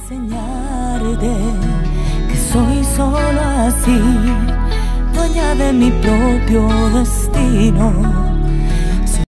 enseñarte que soy solo así, dueña de mi propio destino.